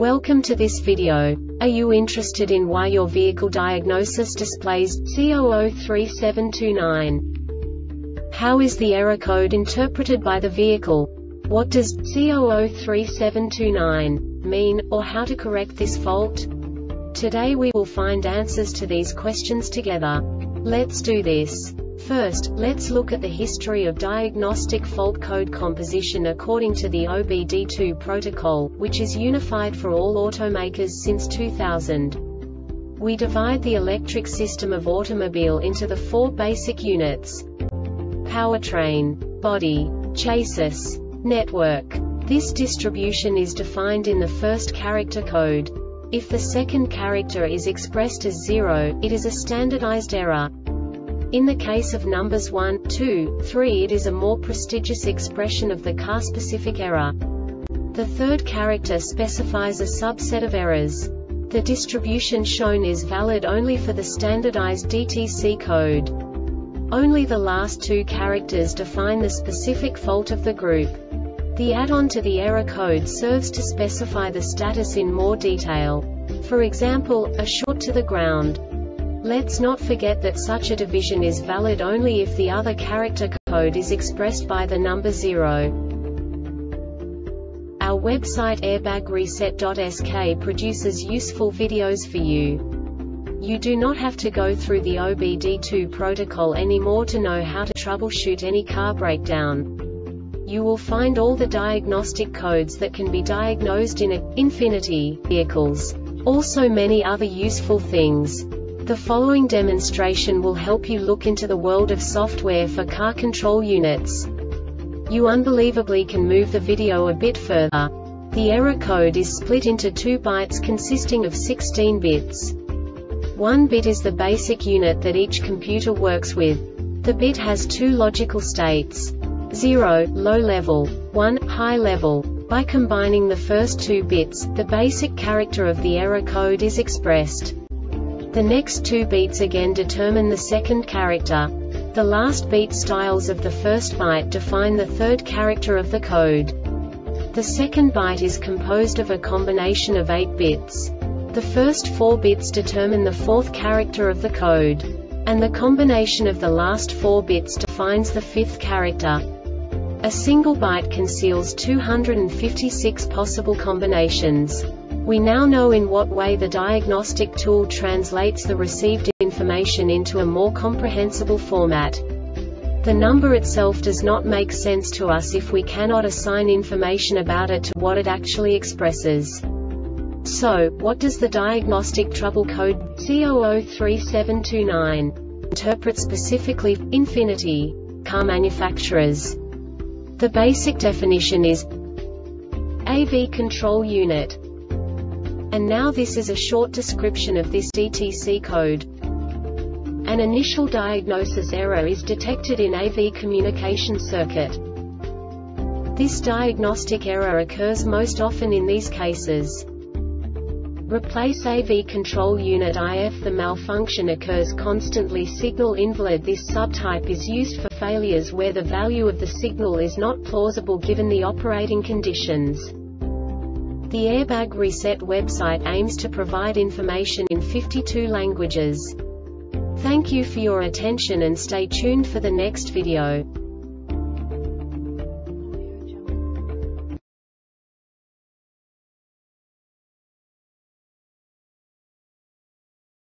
Welcome to this video. Are you interested in why your vehicle diagnosis displays C003729? How is the error code interpreted by the vehicle? What does C003729 mean, or how to correct this fault? Today we will find answers to these questions together. Let's do this. First, let's look at the history of diagnostic fault code composition according to the OBD2 protocol, which is unified for all automakers since 2000. We divide the electric system of automobile into the four basic units: powertrain, body, chassis, network. This distribution is defined in the first character code. If the second character is expressed as 0, it is a standardized error. In the case of numbers 1, 2, 3, it is a more prestigious expression of the car-specific error. The third character specifies a subset of errors. The distribution shown is valid only for the standardized DTC code. Only the last two characters define the specific fault of the group. The add-on to the error code serves to specify the status in more detail. For example, a short to the ground. Let's not forget that such a division is valid only if the other character code is expressed by the number 0. Our website airbagreset.sk produces useful videos for you. You do not have to go through the OBD2 protocol anymore to know how to troubleshoot any car breakdown. You will find all the diagnostic codes that can be diagnosed in Infiniti vehicles. Also many other useful things. The following demonstration will help you look into the world of software for car control units. You unbelievably can move the video a bit further. The error code is split into 2 bytes consisting of 16 bits. 1 bit is the basic unit that each computer works with. The bit has 2 logical states: 0, low level, 1, high level. By combining the first 2 bits, the basic character of the error code is expressed. The next 2 beats again determine the second character. The last beat styles of the first byte define the third character of the code. The second byte is composed of a combination of 8 bits. The first 4 bits determine the fourth character of the code. And the combination of the last 4 bits defines the fifth character. A single byte conceals 256 possible combinations. We now know in what way the diagnostic tool translates the received information into a more comprehensible format. The number itself does not make sense to us if we cannot assign information about it to what it actually expresses. So, what does the diagnostic trouble code C003729 interpret specifically for Infiniti car manufacturers? The basic definition is AV control unit. And now this is a short description of this DTC code. An initial diagnosis error is detected in AV communication circuit. This diagnostic error occurs most often in these cases. Replace AV control unit if the malfunction occurs constantly. Signal invalid. This subtype is used for failures where the value of the signal is not plausible given the operating conditions. The Airbag Reset website aims to provide information in 52 languages. Thank you for your attention and stay tuned for the next video.